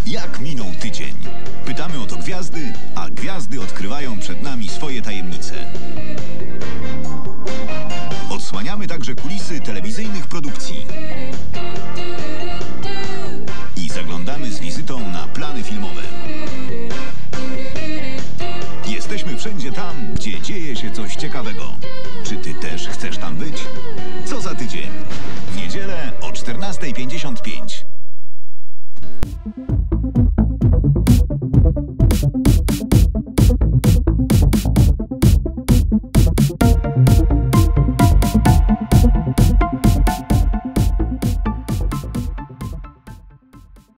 Jak minął tydzień? Pytamy o to gwiazdy, a gwiazdy odkrywają przed nami swoje tajemnice. Odsłaniamy także kulisy telewizyjnych produkcji. I zaglądamy z wizytą na plany filmowe. Jesteśmy wszędzie tam, gdzie dzieje się coś ciekawego. Czy ty też chcesz tam być? Co za tydzień? W niedzielę o 14:55.